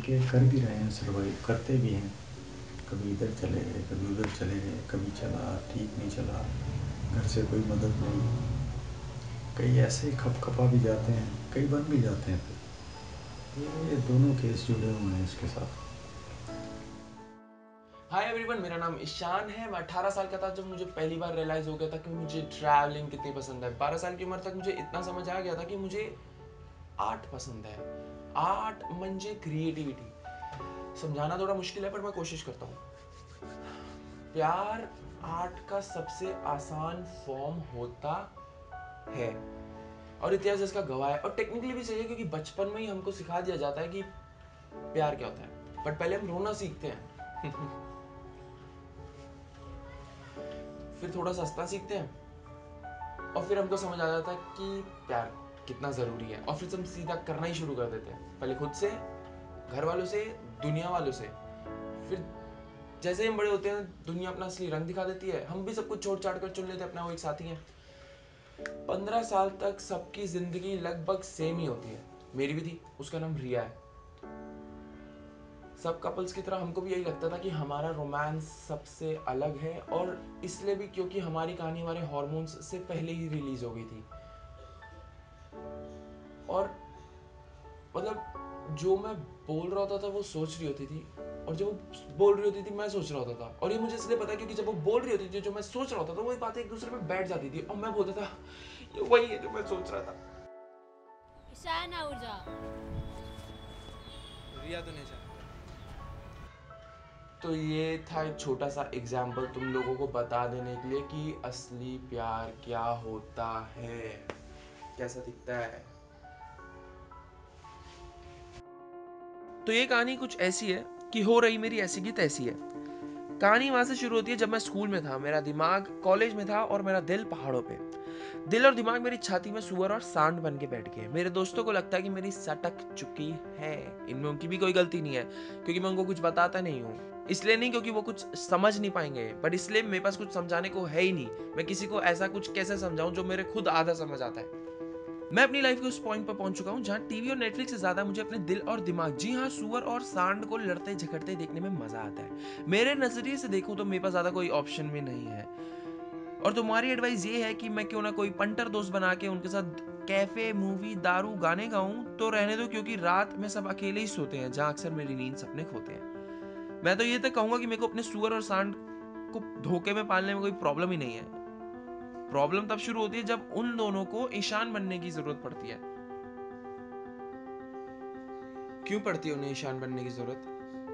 के कर भी रहे हैं, सर्वाइव करते भी हैं। कभी इधर चले गए, कभी उधर चले गए, कभी चला ठीक नहीं चला, घर से कोई मदद नहीं, कई ऐसे खपखपा भी जाते हैं, कई बन भी जाते हैं। फिर ये दोनों केस जुड़े हुए हैं इसके साथ। हाय एवरीवन, मेरा नाम ईशान है। मैं 18 साल का था जब मुझे पहली बार रियलाइज़ हो गया था कि मुझे ट्रैवलिंग कितनी पसंद है। 12 साल की उम्र तक मुझे इतना समझ आ गया था कि मुझे आर्ट पसंद है। आर्ट म्हणजे क्रिएटिविटी। समझाना थोड़ा मुश्किल है पर मैं कोशिश करता हूँ। प्यार आर्ट का सबसे आसान फॉर्म होता है और इतिहास इसका गवाह है। और टेक्निकली भी सही है क्योंकि बचपन में ही हमको सिखा दिया जाता है कि प्यार क्या होता है, बट पहले हम रोना सीखते हैं फिर थोड़ा सा हंसना सीखते हैं और फिर हमको समझ आ जाता है कि प्यार कितना ज़रूरी है और फिर हम सीधा करना ही शुरू कर देते हैं, पहले खुद से, घर वालों से, दुनिया वालों से। फिर जैसे ही हम बड़े होते हैं दुनिया अपना असली रंग दिखा देती है, हम भी सब कुछ छोड़ छाड़ कर चुन लेते हैं अपना वो एक साथी है। 15 साल तक सबकी ज़िंदगी लगभग सेम ही होती है। मेरी भी थी, उसका नाम रिया है। सब कपल्स की तरह हमको भी यही लगता था कि हमारा रोमांस सबसे अलग है, और इसलिए भी क्योंकि हमारी कहानी हमारे हार्मोन्स से पहले ही रिलीज हो गई थी। और मतलब जो मैं बोल रहा होता था वो सोच रही होती थी, और जो वो बोल रही होती थी मैं सोच रहा होता था। और ये मुझे इसलिए पता है क्योंकि जब वो बोल रही होती थी जो मैं सोच रहा होता था, वही बातें एक दूसरे में बैठ जाती थी और मैं बोलता था ये वही है जो मैं सोच रहा था। ईशान ऊर्जा रिया तो नहीं जानता। तो ये था एक छोटा सा एग्जाम्पल तुम लोगों को बता देने के लिए कि असली प्यार क्या होता है, कैसा दिखता है। तो ये कहानी कुछ ऐसी है कि हो रही मेरी ऐसी की तैसी है। कहानी वहां से शुरू होती है जब मैं स्कूल में था, मेरा दिमाग कॉलेज में था और मेरा दिल पहाड़ों पे। दिल और दिमाग मेरी छाती में सुअर और सांड बन के बैठ गए। मेरे दोस्तों को लगता है कि मेरी सटक चुकी है। इनमें उनकी भी कोई गलती नहीं है क्योंकि मैं उनको कुछ बताता नहीं हूँ। इसलिए नहीं क्योंकि वो कुछ समझ नहीं पाएंगे, बट इसलिए मेरे पास कुछ समझाने को है ही नहीं। मैं किसी को ऐसा कुछ कैसे समझाऊं जो मेरे खुद आधा समझ आता है। मैं अपनी लाइफ के उस पॉइंट पर पहुंच चुका हूं जहां टीवी और नेटफ्लिक्स से ज्यादा मुझे अपने दिल और दिमाग, जी हाँ, सुअर और सांड को लड़ते झगड़ते देखने में मजा आता है। मेरे नजरिए से देखूं तो मेरे पास ज्यादा कोई ऑप्शन में नहीं है। और तुम्हारी एडवाइस ये है कि मैं क्यों ना कोई पंटर दोस्त बना के उनके साथ कैफे, मूवी, दारू, गाने गाऊं। तो रहने दो क्योंकि रात में सब अकेले ही सोते हैं जहां अक्सर मेरी नींद सपने खोते हैं। मैं तो ये तक कहूंगा कि मेरे को अपने सुअर और सांड को धोखे में पालने में कोई प्रॉब्लम ही नहीं है। प्रॉब्लम तब शुरू होती है जब उन दोनों को ईशान बनने की जरूरत पड़ती है। क्यों पड़ती है उन्हें ईशान बनने की जरूरत?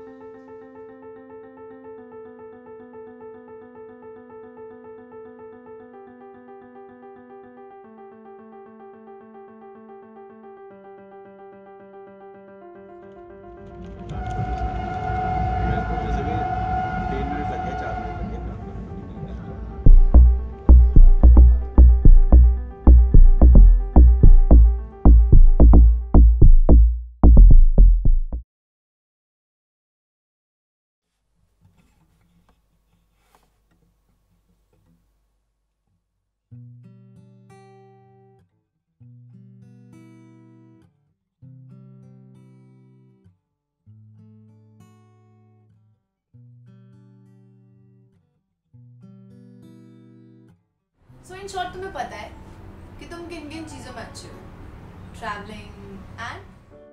सो इन शॉर्ट तुम्हें पता है कि तुम किन किन चीजों में अच्छे हो? Travelling and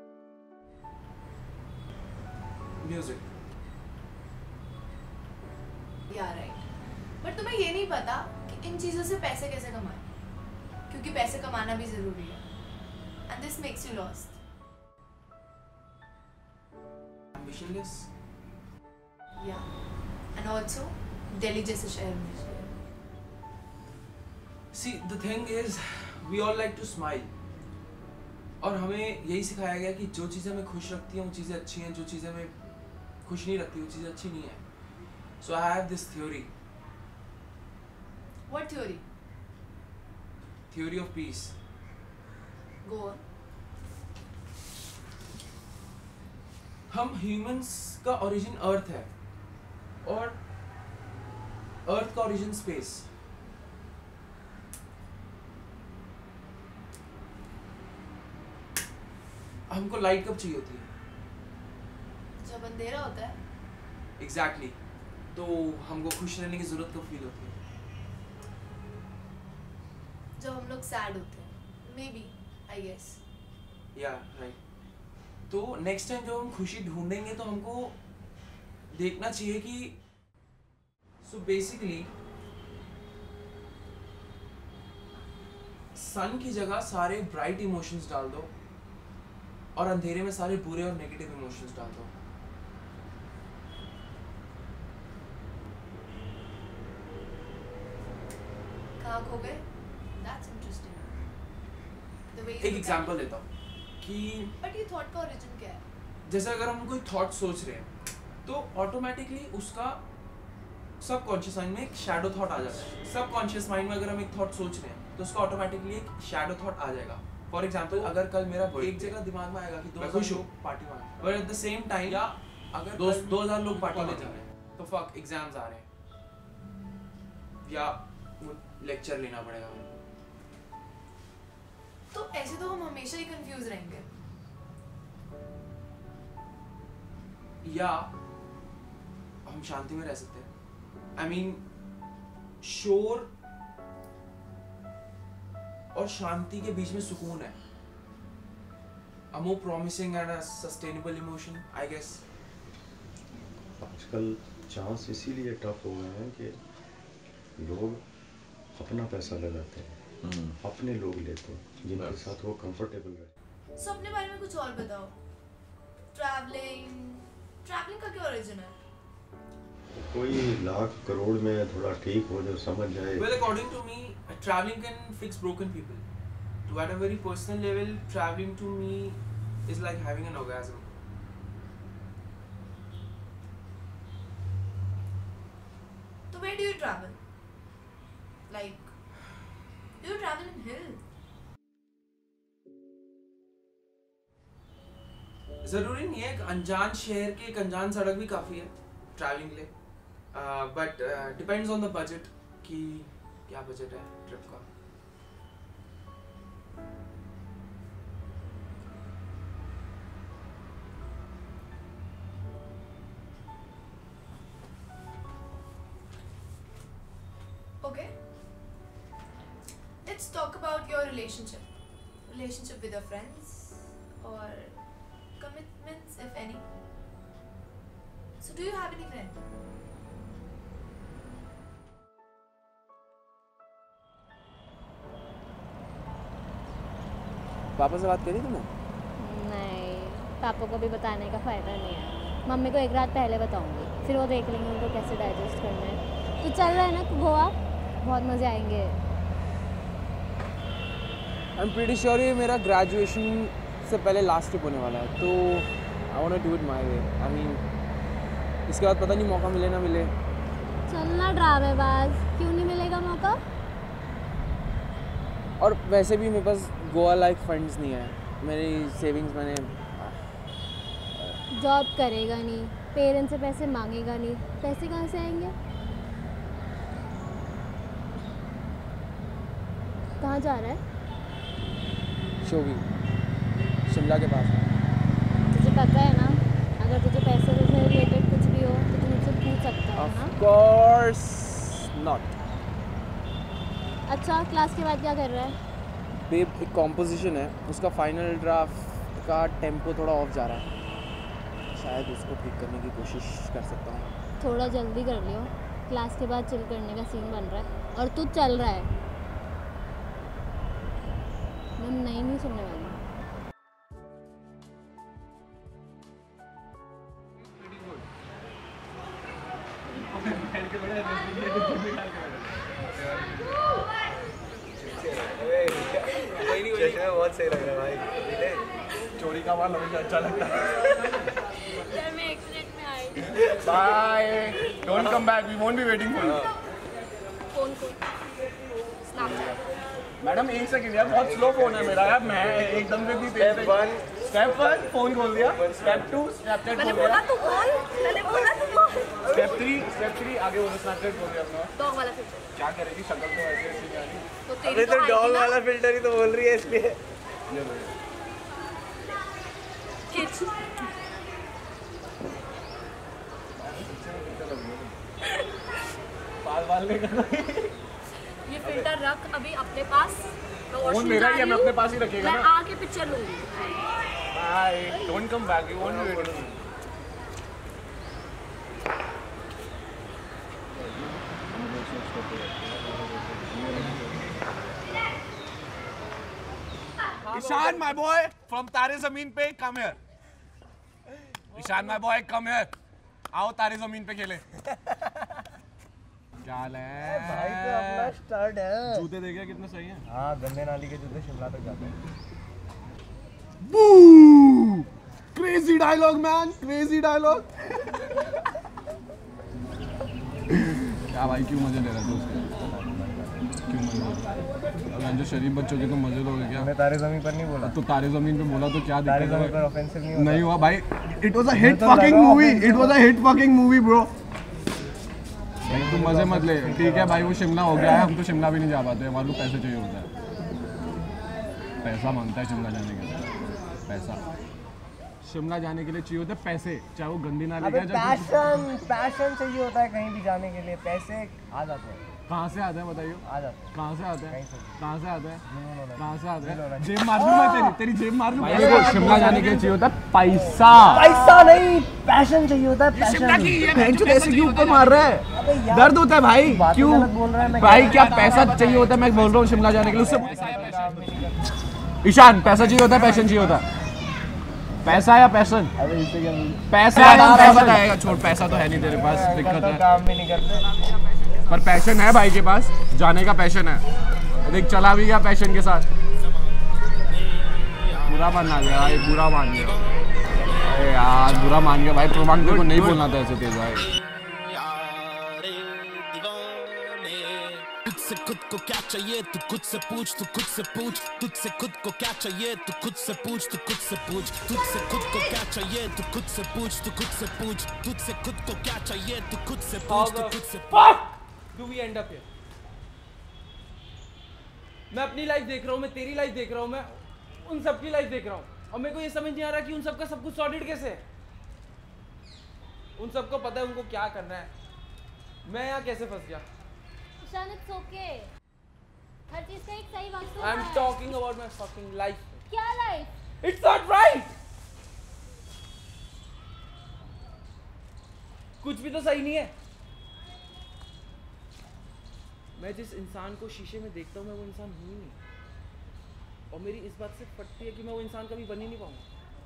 music. Yeah right, but तुम्हें ये नहीं पता कि इन चीजों से पैसे कैसे कमाए, क्योंकि पैसे कमाना भी जरूरी है। And this makes you lost. Ambitionless. Yeah and also Delhi जैसे शहर में। See, the thing is, we all like to smile. और हमें यही सिखाया गया कि जो चीज़ें हमें खुश रखती हैं वो चीज़ें अच्छी हैं, जो चीज़ें हमें खुश नहीं रखती वो चीज़ें अच्छी नहीं है। So I have this theory. What theory? Theory of peace. Go on. हम humans का origin अर्थ है और अर्थ का origin स्पेस। हमको लाइट कब चाहिए होती है? अंधेरा होता है। Exactly. तो हमको खुश रहने की जरूरत कब फील होती है? जब हम लोग सैड होते हैं, maybe, I guess. Yeah, right. तो नेक्स्ट टाइम जब हम खुशी ढूंढेंगे तो हमको देखना चाहिए कि बेसिकली सन की जगह सारे ब्राइट इमोशंस डाल दो और अंधेरे में सारे बुरे और नेगेटिव इमोशंस डाल दो। कहाँ खो गए? That's interesting. The way you एक look at एग्जांपल it. देता हूँ कि But ये थॉट का ओरिजिन क्या है? जैसे अगर हम कोई थॉट सोच रहे हैं तो ऑटोमेटिकली उसका सबकॉन्शियस माइंड में एक शैडो थॉट आ जाता है। सबकॉन्शियस माइंड में अगर हम एक थॉट सोच रहे हैं तो उसका ऑटोमेटिकली एक शैडो थॉट आ जाएगा। फॉर एग्जांपल अगर कल मेरा एक जगह दिमाग में आएगा कि 2000 लोग पार्टी में आए, but at the same time या अगर 2000 लोग पार्टी में जा रहे हैं तो फक एग्जाम्स आ रहे हैं या लेक्चर लेना पड़ेगा मेरे को। तो ऐसे तो हम हमेशा ही कंफ्यूज रहेंगे। या हम शांति में रह सकते हैं। I mean, शोर और शांति के बीच में सुकून है। A more promising and a sustainable emotion, I guess. आजकल चांस इसीलिए टफ हो गए हैं कि लोग अपना पैसा लगाते हैं, अपने लोग लेते हैं जिनके साथ वो कंफर्टेबल रहे। सो अपने बारे में कुछ और बताओ। ट्रैवलिंग का क्या ओरिजिन है? कोई लाख करोड़ में थोड़ा ठीक हो जो समझ जाए। Well, according to me, traveling can fix broken people. To at a very personal level, traveling to me is like having an orgasm. So where do you travel? Like, do you travel in hill? जरूरी नहीं है, एक अनजान शहर के एक अनजान सड़क भी काफी है ट्रैवलिंग के लिए। But depends on the budget कि क्या बजट है ट्रिप का। Okay. Let's talk about your relationship with your friends or commitments, if any. So do you have any friend? पापा से बात करी तुमने? नहीं, पापा को भी बताने का फ़ायदा नहीं है। मम्मी को एक रात पहले बताऊंगी, फिर वो देख लेंगे उनको कैसे डाइजेस्ट करना है। तो चल रहा है ना गोवा, बहुत मज़े आएंगे। आई एम प्रीटी श्योर ये मेरा ग्रेजुएशन से पहले लास्ट ट्रिप होने वाला है, तो I want to do it my way. I mean इसके बाद पता नहीं मौका मिले ना मिले। चलना ड्रामेबाज, क्यों नहीं मिलेगा मौका? और वैसे भी मेरे पास गोवा लाइक फंड्स नहीं है। मेरी सेविंग्स मैंने जॉब करेगा नहीं, पेरेंट्स से पैसे मांगेगा नहीं, पैसे कहाँ से आएंगे? कहाँ जा रहा है? शोगी, शिमला के पास। तुझे पता है ना, अगर तुझे पैसे से रिलेटेड कुछ भी हो तो तू मुझसे पूछ सकता है ना? Of course not. अच्छा, क्लास के बाद क्या कर रहा है? बेब, एक कॉम्पोजिशन है, उसका फाइनल ड्राफ्ट का टेम्पो थोड़ा ऑफ जा रहा है, शायद उसको ठीक करने की कोशिश कर सकता हूँ। थोड़ा जल्दी कर लियो, क्लास के बाद चिल करने का सीन बन रहा है और तू चल रहा है। मैं नहीं सुनने वाली। बहुत सही लग रहा है भाई। चोरी का माल हमें अच्छा लगता है। यार मैं एक्सीडेंट में आई। Bye, don't come back, we won't be waiting for you. Phone को स्नैपचैट। मैडम एक सेकंड यार, बहुत स्लो फोन है मेरा यार, मैं एकदम से भी तेज। स्टेप 1 फोन खोल दिया, स्टेप 2 स्नैपचैट खोल दिया, तू बोल, मैंने बोला तू बोल। स्टेप 3 आगे बोलो, स्नैपचैट खोल दिया अपना। डॉग वाला फिल्टर। क्या करेगी, शक्ल तो ऐसे ऐसी नहीं आ रही। तो तेरी तो डॉग वाला फिल्टर ही तो बोल रही है इसलिए। खिंच। डालने का। ये फिल्टर रख अभी अपने पास। फोन मेरा ही है, मैं अपने पास ही रखेगा मैं ना। आके पिक्चर लूंगी। Bye, don't come back, you won't be waiting. Ishaan my boy from तारे ज़मीन पे come here. Ishan my boy come here. आओ तारे ज़मीन पे खेले। क्या हाल है? भाई तो अपना स्टार्ट है। जूते देखिए कितने सही हैं। हाँ, गंदे नाली के जूते शिमला तक जाते हैं। Boo! Crazy dialogue man, crazy dialogue. क्या भाई क्यों मजे ले रहे थे उसके? क्यों मजे ले रहे? अब जो शरीफ बच्चों के तो मजे लोगे क्या? मैं तारे ज़मीन पर नहीं बोला। तो तारे ज़मीन पे बोला तो क्या तारे दिक्कत ज़मीन पर है? ऑफेंसिव नहीं होता। नहीं हुआ भाई। It was a hit fucking movie. It was a hit fucking movie bro. भाई तुम मजे मत ले, ठीक है भाई वो शिमला हो गया है, हम तो शिमला भी नहीं जा पाते, हमारे को पैसे चाहिए होता है, पैसा मांगता है शिमला जाने के लिए, पैसा शिमला जाने के लिए चाहिए होते हैं पैसे, चाहे वो गंदी ना अबे लगे। पैशन चाहिए होता है कहीं भी जाने के लिए, पैसे आ जाते हैं। कहाँ से आते हैं बताइए? आ जाते हैं। कहाँ से आते हैं? कहीं से। कहाँ से आते हैं? No. कहाँ से आते हैं? जेब मार दूँ मैं तेरी जेब मार दूँ। भाई को शिमला जाने के लिए चाहिए होता है पैसा। पैसा नहीं, पैशन चाहिए होता है, पैशन। ऐसे क्यों ऊपर मार रहा है? दर्द होता है भाई, क्यों बोल रहा है? मैं भाई? क्या पैसा चाहिए होता है? मैं बोल रहा हूँ शिमला जाने के लिए, उससे ईशान पैसा चाहिए होता है, पैशन चाहिए होता है? पैसा या पैशन? पैसा बताएगा, छोड़ पैसा तो है नहीं तेरे पास, दिक्कत है। काम भी नहीं करते पर पैशन है भाई के पास, जाने का पैशन है, देख चला भी गया पैशन के साथ। बुरा मान आ गया भाई, बुरा मान गया। अरे यार बुरा मान गया भाई, प्रोमान को नहीं बोलना था ऐसे तेज भाई। तुझसे खुद को क्या चाहिए तू खुद से पूछ, तू खुद से पूछ। तुझसे खुद को क्या चाहिए तू खुद से पूछ, तू खुद से पूछ। तुझसे खुद को क्या चाहिए तू खुद से पूछ, तू खुद से पूछ। तुझसे खुद को क्या चाहिए तू खुद से पूछ, तू खुद से पूछ। Do we end up here? मैं अपनी लाइफ देख रहा हूँ, मैं तेरी लाइफ देख रहा हूँ, मैं उन सबकी लाइफ देख रहा हूँ, और मेरे को ये समझ नहीं आ रहा कि उन सबका सब कुछ सॉर्टेड कैसे है। उन सबको पता है उनको क्या करना है, मैं यहाँ कैसे फंस गया। ईशान इट्स ओके, हर चीज का एक सही वक्त होता आई एम है। Talking about my fucking life. क्या लाइफ? इट्स नॉट राइट, कुछ भी तो सही नहीं है। मैं जिस इंसान को शीशे में देखता हूँ मैं वो इंसान हूँ ही नहीं, और मेरी इस बात से फटती है कि मैं वो इंसान कभी बन ही नहीं पाऊंगा।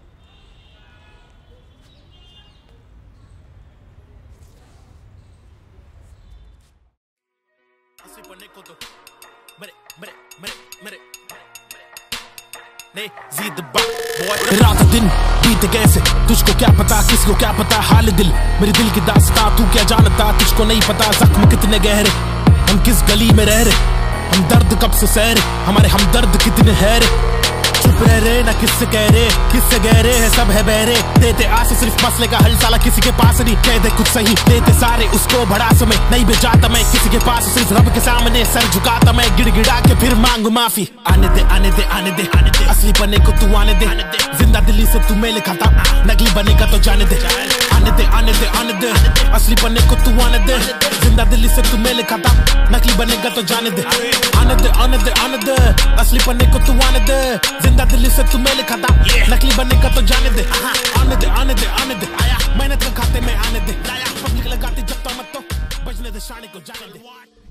रात दिन बीत कैसे तुझको क्या पता, किसको क्या पता हाल दिल, मेरे दिल की दास्तां तू क्या जानता, तुझको नहीं पता जख्म कितने गहरे, हम किस गली में रह रहे, हम दर्द कब से सह रहे, हमारे हमदर्द कितने है रे, चुप रह रहे ना किससे कह रहे, किससे गह रहे हैं सब है बहरे, देते आस सिर्फ मसले का हल साला किसी के पास नहीं, कह दे कुछ सही देते सारे उसको भड़ास में, नहीं भी जाता मैं किसी के पास, सिर्फ रब के सामने सर झुकाता मैं गिड़गिड़ा के फिर मांगू माफी। आने दे आने दे आने दे आने दे, असली बने को तू आने दे, जिंदा दिल्ली से तू मेल खाता, नकली बनेगा तो जाने दे, आने दे आने दे आने दे, असली बने को तू आने दे, जिंदा दिल्ली से तू मेल खाता, नकली बनेगा तो जाने दे, आने दे आने दे आने दे, असली बने को तू आने दे, जिंदा दिल्ली से तू मेल खाता, नकली बनेगा तो जाने दे, आने दे आने दे आने दे, आया मेहनत का खाते में आने दे, लाया पब्लिक लगाती जब तो मत तो बजने दे शाने को जाने दे।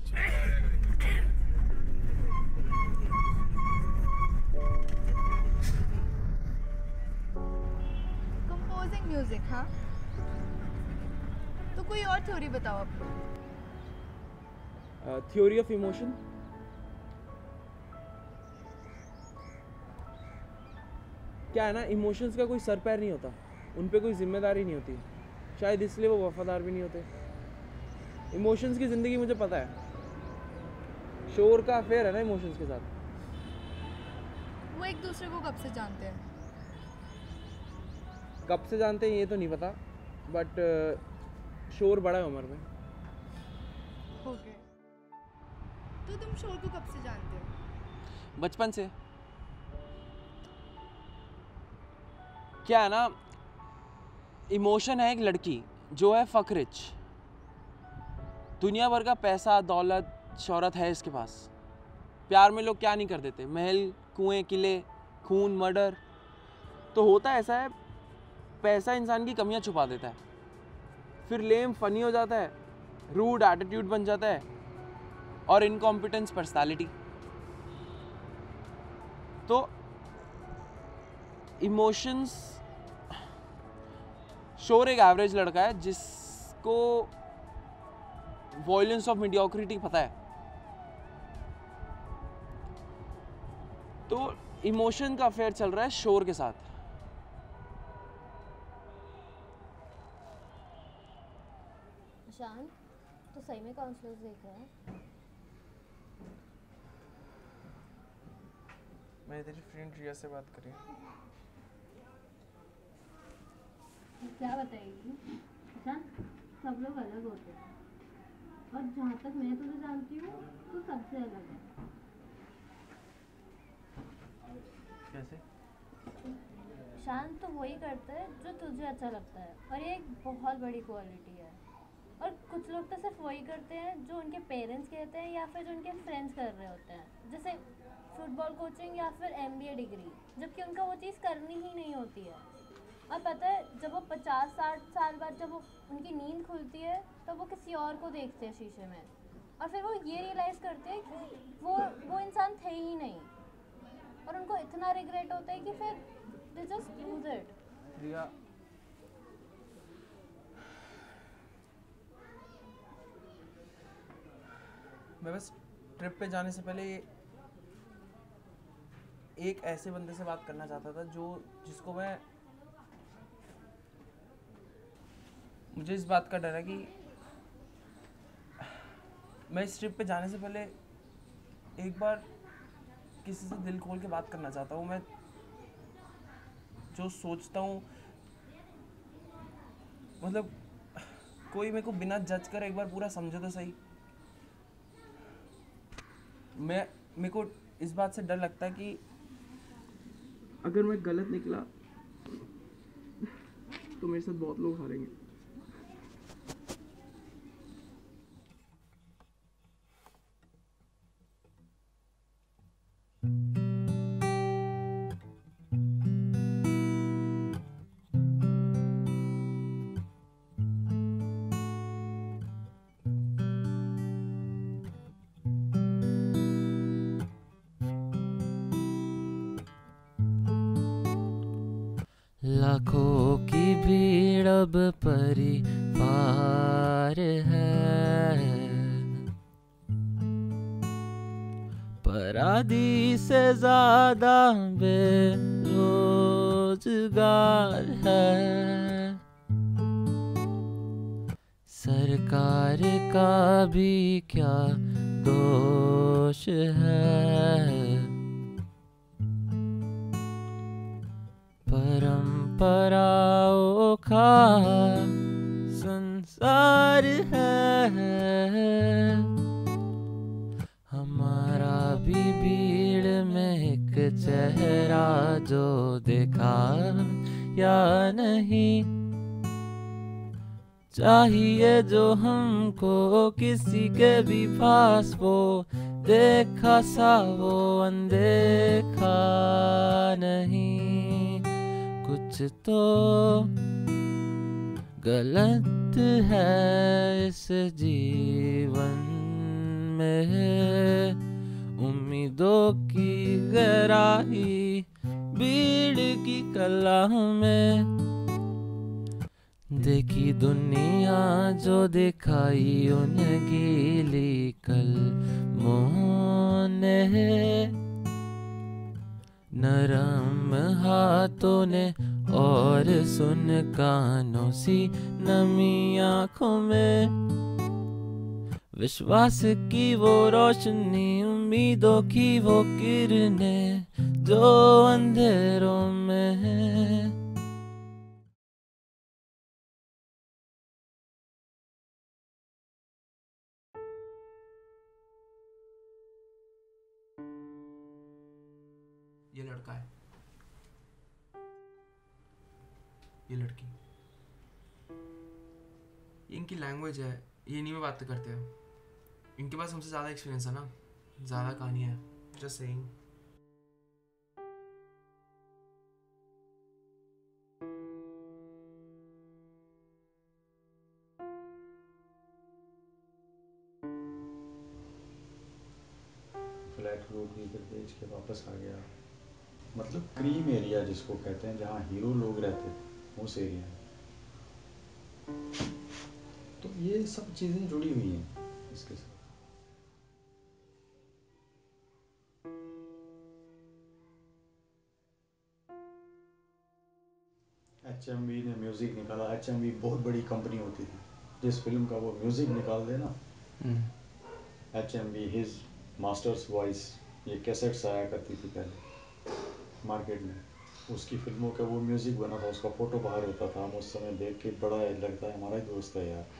कंपोजिंग म्यूजिक, हाँ तो कोई और थ्योरी बताओ आपको। Theory of emotion. क्या है ना, इमोशंस का कोई सर पैर नहीं होता, उन पे कोई जिम्मेदारी नहीं होती, शायद इसलिए वो वफादार भी नहीं होते। इमोशंस की ज़िंदगी मुझे पता है, शोर का अफेयर है ना इमोशंस के साथ। वो एक दूसरे को कब से जानते हैं? कब से जानते हैं ये तो नहीं पता, बट शोर बड़ा है उम्र में। ओके, तो तुम शोर को कब से जानते हो? बचपन से। क्या है ना, इमोशन है एक लड़की जो है फक रिच, दुनिया भर का पैसा, दौलत, शोहरत है इसके पास। प्यार में लोग क्या नहीं कर देते, महल, कुएं, किले, खून, मर्डर। तो होता ऐसा है, पैसा इंसान की कमियां छुपा देता है, फिर लेम फनी हो जाता है, रूड एटीट्यूड बन जाता है और इनकॉम्पिटेंस पर्सनालिटी। तो इमोशंस, शोर एक एवरेज लड़का है जिसको वॉयलेंस ऑफ मीडियोक्रिटी पता है। तो इमोशन का अफेयर चल रहा है शोर के साथ। ईशान, तो सही में काउंसलर्स देख रहा है? मैं तेरी फ्रेंड रिया से बात करी। क्या बताएगी? ईशान, सब लोग अलग होते हैं और जहाँ तक मैं तुझे जानती हूँ तो सबसे अलग है। कैसे? ईशान तो वही करता है जो तुझे अच्छा लगता है और ये एक बहुत बड़ी क्वालिटी है। और कुछ लोग तो सिर्फ वही करते हैं जो उनके पेरेंट्स कहते हैं या फिर जो उनके फ्रेंड्स कर रहे होते हैं, जैसे फुटबॉल कोचिंग या फिर MBA डिग्री, जबकि उनका वो चीज़ करनी ही नहीं होती है। और पता है, जब वो 50-60 साल बाद जब वो उनकी नींद खुलती है तो वो किसी और को देखते हैं शीशे में और फिर वो ये रियलाइज़ करते हैं कि वो इंसान थे ही नहीं और उनको इतना रिग्रेट होता है कि फिर they just lose it. Riya, मैं बस ट्रिप पे जाने से पहले एक ऐसे बंदे से बात करना चाहता था जिसको मुझे इस बात का डर है कि मैं इस ट्रिप पे जाने से पहले एक बार किसी से दिल खोल के बात करना चाहता हूँ। मैं जो सोचता हूँ, मतलब कोई मेरे को बिना जज कर एक बार पूरा समझे तो सही। मेरे को इस बात से डर लगता है कि अगर मैं गलत निकला तो मेरे साथ बहुत लोग हारेंगे। लाखों की भीड़ अब परिवार है, पर आधी से ज्यादा बेरोजगार है। सरकार का भी क्या दोष है, परंपराओं का संसार है। हमारा भी भीड़ में एक चेहरा जो देखा या नहीं, चाहिए जो हमको किसी के भी पास वो देखा सा वो अनदेखा नहीं। कुछ तो गलत है इस जीवन में, उम्मीदों की गहराई भीड़ की कला में। देखी दुनिया जो दिखाई उन गीली कलमों ने, नरम हाथों ने और सुन कानों सी नमी आँखों में। विश्वास की वो रोशनी, उम्मीदों की वो किरणें जो अंधेरों में है। ये लड़का है, ये लड़की, ये इनकी लैंग्वेज है, ये इन्हीं में बातें करते हैं। इनके पास हमसे ज़्यादा एक्सपीरियंस है ना, ज़्यादा कहानी है, जस्ट सेइंग। फ्लैट रोड भी फिर बेच के वापस आ गया, मतलब क्रीम एरिया जिसको कहते हैं, जहाँ हीरो लोग रहते हैं, उस एरिया में। तो ये सब चीज़ें जुड़ी हुई हैं इसके साथ। HMV ने म्यूज़िक निकाला। HMV बहुत बड़ी कंपनी होती थी, जिस फिल्म का वो म्यूज़िक निकाल देना, HMV हिज मास्टर्स वॉइस, ये कैसेट्स आया करती थी पहले मार्केट में, उसकी फिल्मों का वो म्यूज़िक बना था, उसका फ़ोटो बाहर होता था। हम उस समय देख के बड़ा लगता है हमारा ही दोस्त है यार।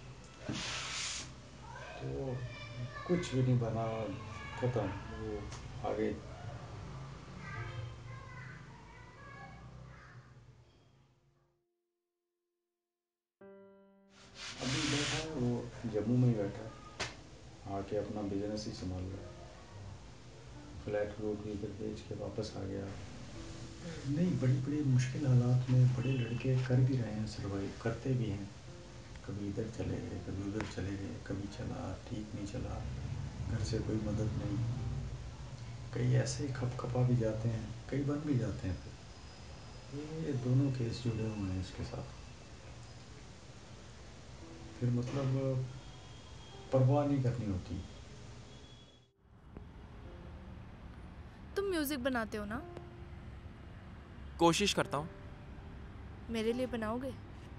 तो कुछ भी नहीं बना, ख़त्म, वो आगे। अभी बैठा है वो जम्मू में ही बैठा है, आके अपना बिजनेस ही संभाल रहा है। फ्लैट रोड भी फिर बेच के वापस आ गया। नहीं, बड़ी बड़ी मुश्किल हालात में बड़े लड़के कर भी रहे हैं, सर्वाइव करते भी हैं। कभी इधर चले गए, कभी उधर चले गए, कभी चला ठीक नहीं चला, घर से कोई मदद नहीं, कई ऐसे खप खपा भी जाते हैं, कई बन भी जाते हैं। फिर ये दोनों केस जुड़े हुए हैं इसके साथ। फिर मतलब परवाह नहीं करनी होती। तुम म्यूजिक बनाते हो ना? कोशिश करता हूँ। मेरे लिए बनाओगे?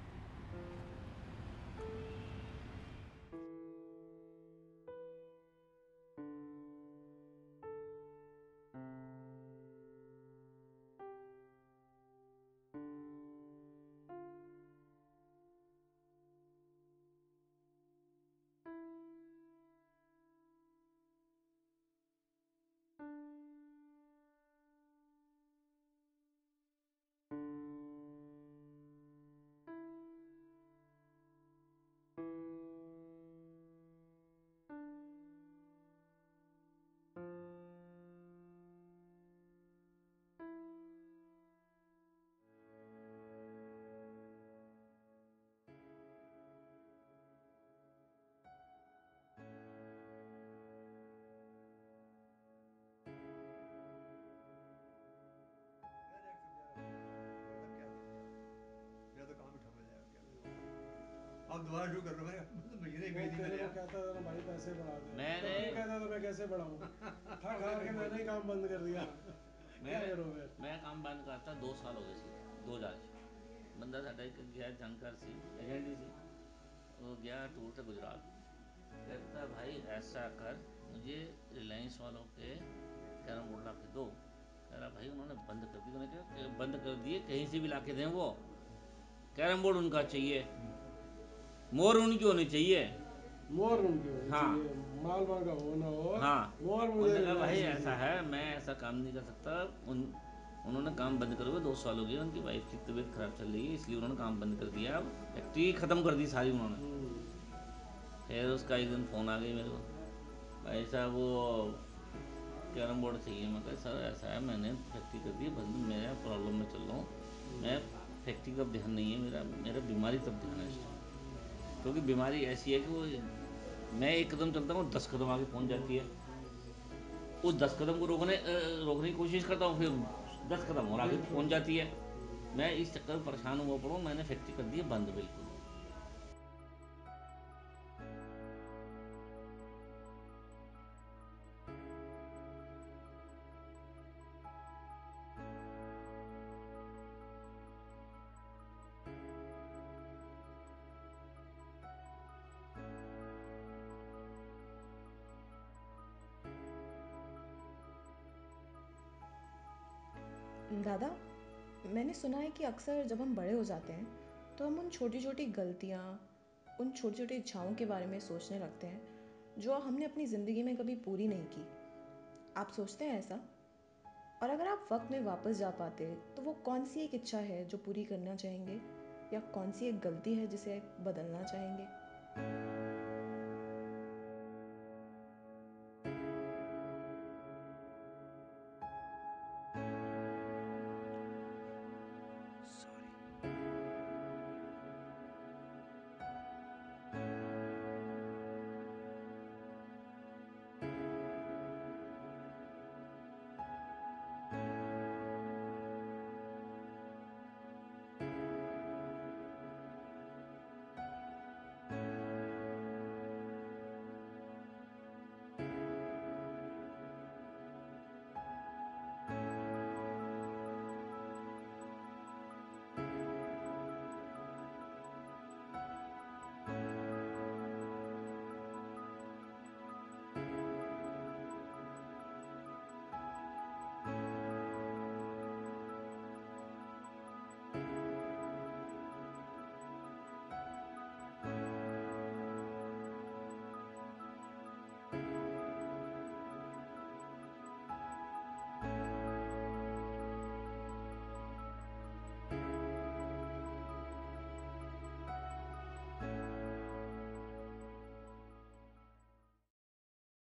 अब दोबारा शुरू कर रहा हूँ मैं, ये नहीं कहता था ना भाई पैसे बढ़ा दे, मैंने कहता था मैं कैसे बढ़ाऊँ, थक हार के मैंने ही काम बंद कर दिया। क्या करूँ मैं काम बंद करता 2 साल हो गए सी 2000 बंदा साढ़ा एक गया जानकार सी एजेंट ही सी, वो गया टूर से गुजरात, कहता भाई ऐसा कर मुझे रिलायंस वालों के कैरम बोर्ड ला के दो। कह रहा भाई उन्होंने बंद कर दी, उन्होंने क्या बंद कर दिए, कहीं से भी ला के दें, वो कैरम बोर्ड उनका चाहिए, मोर उनकी होनी चाहिए, मोर उनकी होनी हाँ चाहिए, माल का हो ना हो, हाँ। मोर मुझे उन्होंने कहा भाई रिलायंस ऐसा है, मैं ऐसा काम नहीं कर सकता। उन्होंने काम बंद करे हुए 2 साल हो गए, उनकी वाइफ की तबीयत खराब चल रही है, इसलिए उन्होंने काम बंद कर दिया, अब फैक्ट्री ख़त्म कर दी सारी उन्होंने। फिर उसका एक दिन फ़ोन आ गई मेरे को, भाई साहब वो कैरम बोर्ड चाहिए। मैं कहा सर ऐसा है, मैंने फैक्ट्री कर दी बंद, मैं प्रॉब्लम में चल रहा हूँ, मैं फैक्ट्री का ध्यान नहीं है मेरा, मेरा बीमारी तब ध्यान है इस टाइम, क्योंकि बीमारी ऐसी है कि वो मैं 1 कदम चलता हूँ 10 कदम आगे पहुँच जाती है, उस 10 कदम को रोकने की कोशिश करता हूँ, फिर 10 कदम और आगे पहुँच जाती है। मैं इस चक्कर में परेशान हुआ पड़ा हूँ, मैंने फैक्ट्री कर दी है बंद बिल्कुल। दादा, मैंने सुना है कि अक्सर जब हम बड़े हो जाते हैं तो हम उन छोटी छोटी गलतियाँ, उन छोटी छोटी इच्छाओं के बारे में सोचने लगते हैं जो हमने अपनी ज़िंदगी में कभी पूरी नहीं की। आप सोचते हैं ऐसा? और अगर आप वक्त में वापस जा पाते तो वो कौन सी एक इच्छा है जो पूरी करना चाहेंगे, या कौन सी एक गलती है जिसे बदलना चाहेंगे?